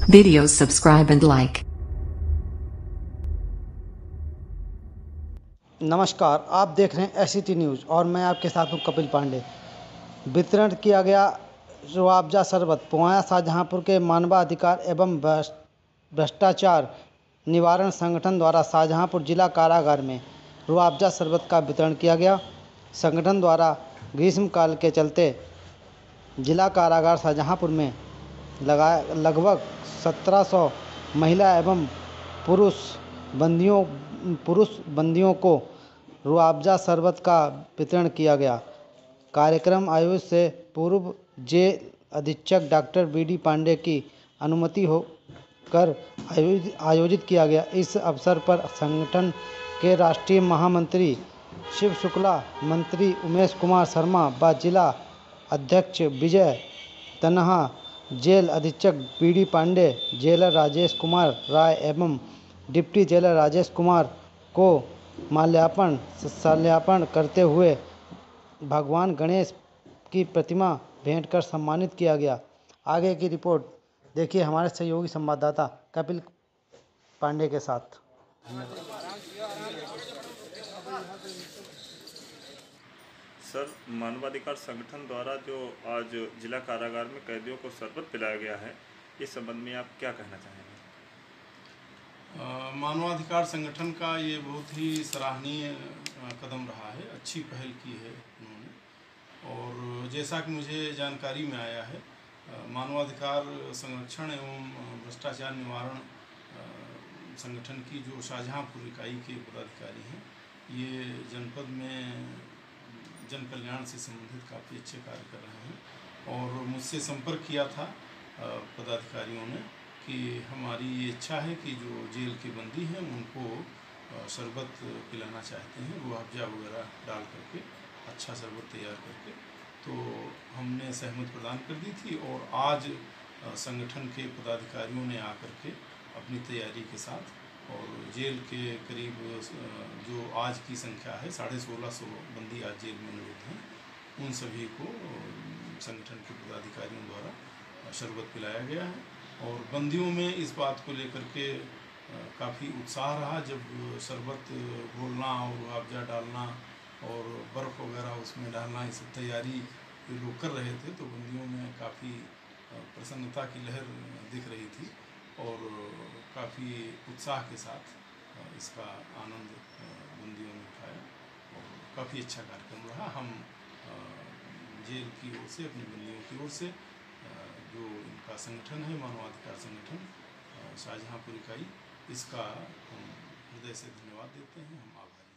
Videos subscribe and like. नमस्कार, आप देख रहे हैं एससीटी न्यूज़ और मैं आपके साथ हूं कपिल पांडे। वितरण किया गया रुआवजा शरबत पुवाया शाहजहांपुर के मानवाधिकार एवं भ्रष्टाचार निवारण संगठन द्वारा शाहजहांपुर जिला कारागार में रुआवजा शरबत का वितरण किया गया। संगठन द्वारा ग्रीष्मकाल के चलते जिला कारागार शाहजहांपुर में लगभग 1700 महिला एवं पुरुष बंदियों को रुआवजा शरबत का वितरण किया गया। कार्यक्रम आयोजन से पूर्व जेल अधीक्षक डॉक्टर बीडी पांडे की अनुमति होकर आयोजित किया गया। इस अवसर पर संगठन के राष्ट्रीय महामंत्री शिव शुक्ला, मंत्री उमेश कुमार शर्मा व जिला अध्यक्ष विजय तन्हा, जेल अधीक्षक बीडी पांडे, जेलर राजेश कुमार राय एवं डिप्टी जेलर राजेश कुमार को माल्यार्पण करते हुए भगवान गणेश की प्रतिमा भेंट कर सम्मानित किया गया। आगे की रिपोर्ट देखिए हमारे सहयोगी संवाददाता कपिल पांडे के साथ। सर, मानवाधिकार संगठन द्वारा जो आज जिला कारागार में कैदियों को शरबत पिलाया गया है, इस संबंध में आप क्या कहना चाहेंगे? मानवाधिकार संगठन का ये बहुत ही सराहनीय कदम रहा है, अच्छी पहल की है उन्होंने। और जैसा कि मुझे जानकारी में आया है, मानवाधिकार संरक्षण एवं भ्रष्टाचार निवारण संगठन की जो शाहजहांपुर इकाई के पदाधिकारी हैं, ये जनपद में जन कल्याण से संबंधित काफ़ी अच्छे कार्य कर रहे हैं। और मुझसे संपर्क किया था पदाधिकारियों ने कि हमारी ये इच्छा है कि जो जेल के बंदी हैं उनको शरबत पिलाना चाहते हैं, रुआवजा वगैरह डाल करके, अच्छा शरबत तैयार करके। तो हमने सहमति प्रदान कर दी थी और आज संगठन के पदाधिकारियों ने आकर के अपनी तैयारी के साथ और जेल के करीब जो आज की संख्या है 1650 बंदी आज जेल में निरुद्ध हैं, उन सभी को संगठन के पदाधिकारियों द्वारा शरबत पिलाया गया है। और बंदियों में इस बात को लेकर के काफ़ी उत्साह रहा। जब शरबत घोलना और रुआवजा डालना और बर्फ़ वगैरह उसमें डालना, ये सब तैयारी लोग कर रहे थे, तो बंदियों में काफ़ी प्रसन्नता की लहर दिख रही थी और काफ़ी उत्साह के साथ इसका आनंद बंदियों ने उठाया और काफ़ी अच्छा कार्यक्रम रहा। हम जेल की ओर से, अपने बंदियों की ओर से, जो इनका संगठन है मानवाधिकार संगठन शाहजहांपुर इकाई, इसका हम हृदय से धन्यवाद देते हैं। हम आभारी हैं।